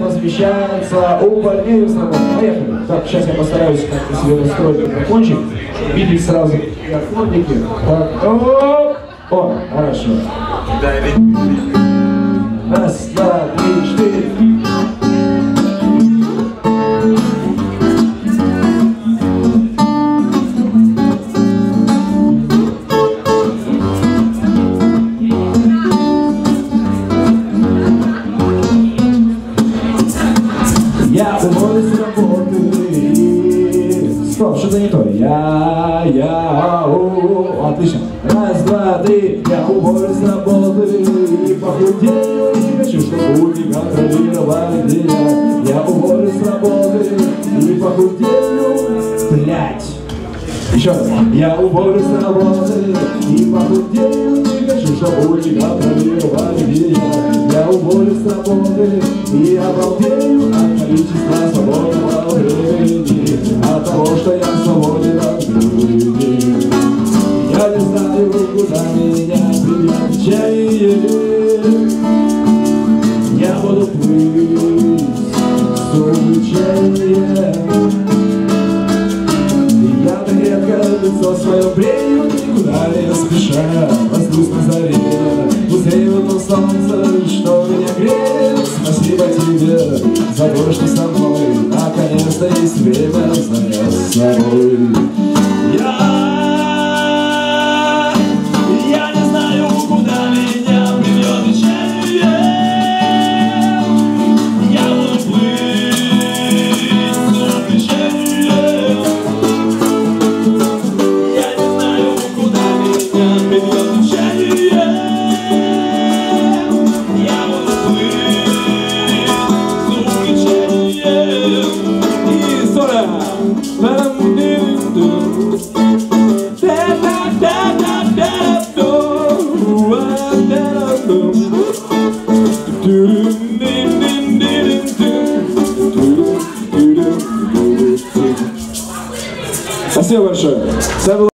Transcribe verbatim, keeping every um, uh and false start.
посвящается увольнению с работы. Поехали. Так, сейчас я постараюсь как-то себе настроить микрофончик, видеть сразу микрофонники. Так, оп! О, хорошо. Раз, два, три, четыре. Я уволюсь с работы. Стоп, что-то не то. Я, я, у, отлично. Раз, два, три. Я уволюсь с работы и похудею. Не хочу, чтобы люди контролировали меня. Я уволюсь с работы и похудею. Блять. Еще раз. Я уволюсь с работы и похудею. Не хочу, чтобы люди контролировали меня. Я уволюсь с работы и обалдею от количества свободного времени, от того, что я свободен от времени. Я не знаю, куда меня приведет течение. Я буду плыть с увлечением. Я так редко лицо свое брею, никуда не спеша, воздух на заре. Узрею то солнце, что меня греет. Спасибо тебе за то, что со мной наконец-то есть время заняться собой. Я, я не знаю, куда меня приведет течение. Я буду плыть с увлечением. Я не знаю, куда меня приведет течение. Я буду плыть с увлечением. И сора. Спасибо большое.